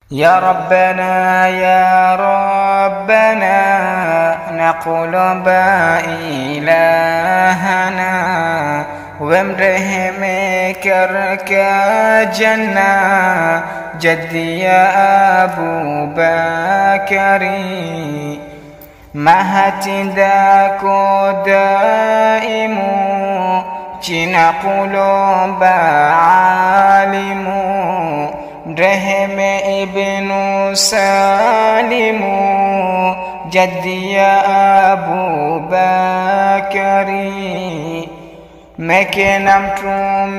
يا ربنا يا ربنا نقول با إلهنا وامرهم كرك جنة جدي يا أبو بكري مهتداكو دائمو جنا قلوب عالمو رحم ابن سالم جدي يا أبو بكري مكنمت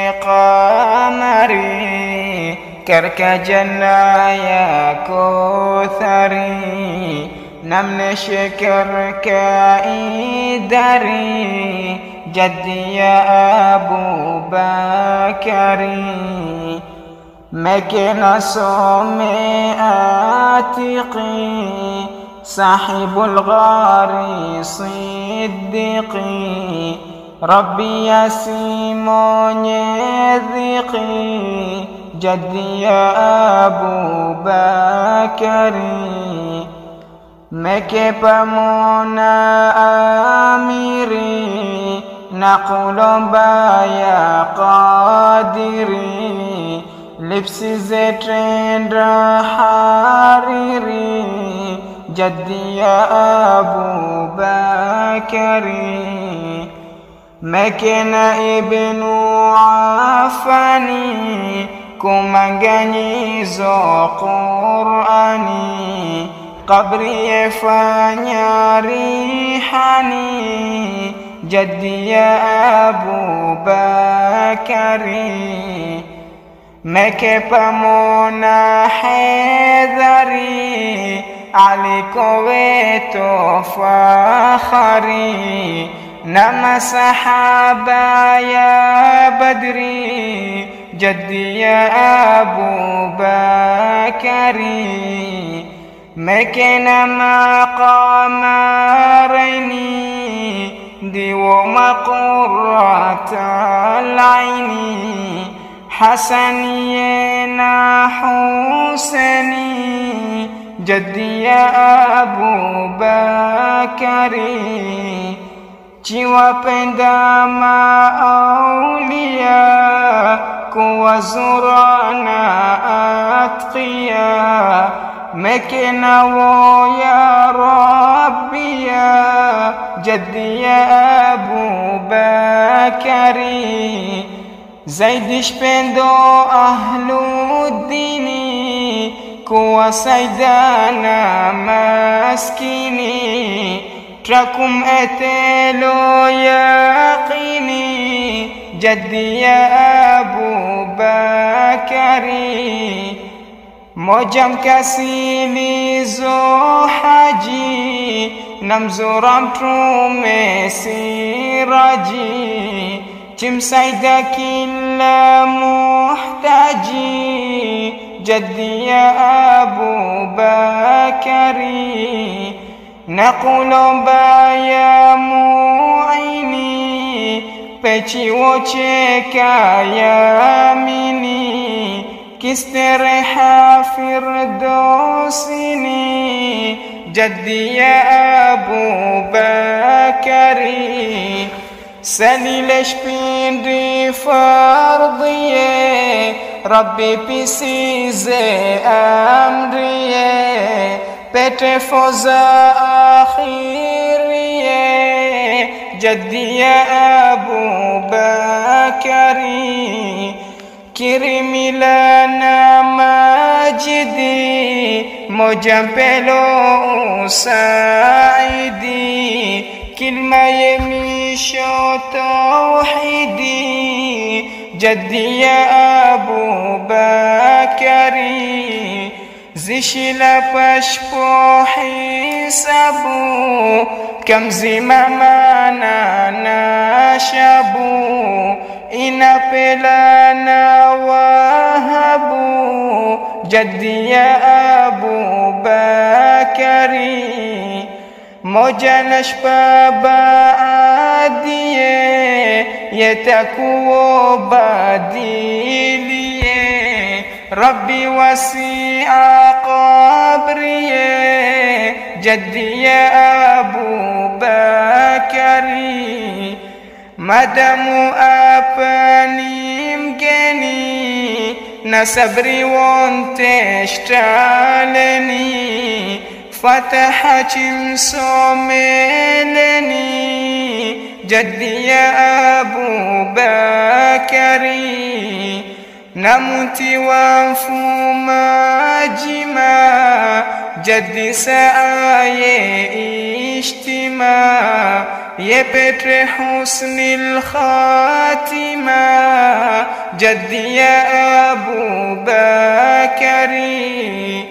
مقامري كرك جنة يا كوثري نمن شكرك إداري جدي يا أبو بكري مكن صومي آتقي صاحب الغار صديقي ربي يا سيمون يذقي جدي يا أبو بكري مكي بمونا أميري نقول بايا قادري لبس زيتين حريري جدي يا أبو بكري مكن ابن عفاني كمانغاني زو قرآني قبري فانيا ريحاني جدي يا أبو بكري مكي بمونا حذري عليكو ويتو فخري نما صحابة يا بدري جدي يا أبو بكري مكن مقام ريني ديو مقرة العين حسنينا حسني جدي يا أبو بكري جوا بندما أولياء كوزرانا أتقيا مكنا ويا ربي يا جدي يا أبو بكري زيد شبندو أهل الدين كوا سيدانا مسكيني تركم أتلو يقيني جدي يا أبو بكري موجم كسيلي زو حاجي نمزورم ترومي سيراجي جم سيدا كلا محتاجي جدي يا أبو بكري نقول بايا معيني بيتي وچكا يميني كستريحا فردوسيني جدي يا أبو بكري سليلش بندي فرضيه ربي بسيزي أمريه بتفوزا آخريه جدي يا أبو بكري كريمي لنا ماجدي مجنبلو سعيدي كلمة يميشو توحيدي جدي يا أبو بكري زيشلا باشبو حسابو كم زمامنا ناشابو إنا بلانا وهبو جدي يا أبو بكري موجانش بابا عاديه يتكو بديليه ربي وسع قبري جدي يا أبو بكري madamu apa ni mgeni na sabri wonte shtaleni fataha chimsomeleni jaddi ya Abu Bakari namuti wa mfuma jima jaddi saaye ishtima يبتر حسن الخاتمة جدي يا أبو بكري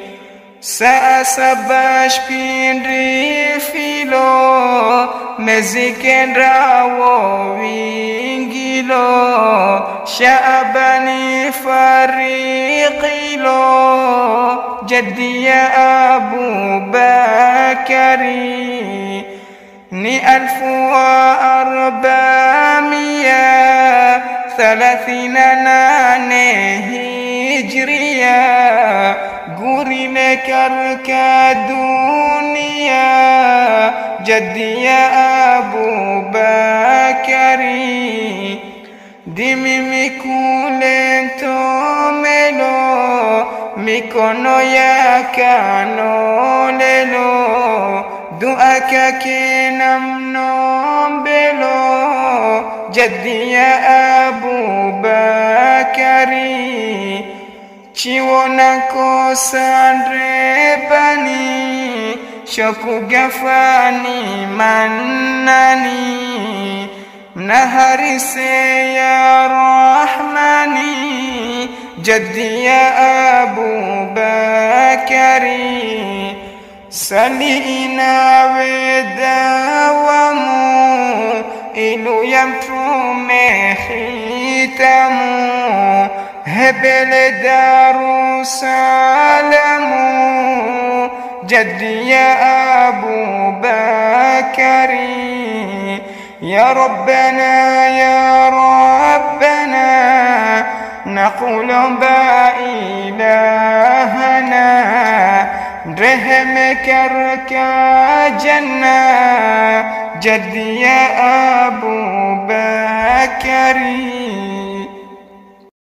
سأسباش بيندري فيلو مزيكن راو وينجيلو شعباني فريقيلو جدي يا أبو بكري ni 1438 hijriya gurine karka dunia jaddi ya Abu Bakari dimi mikulento melo mikono yakano lelo du'aka kenam nombelo jaddi ya Abu Bakari chiwona kosandrebani shoku gafani mannani naharise ya rahmani jaddi ya Abu Bakari salina wedawamu ilu yamtume khitamu hebele Darusalamu jaddi ya Abu Bakari ya Rabbana ya Rabbana نقول با إلهنا رحمك ركا جنة جدي يا أبو بكر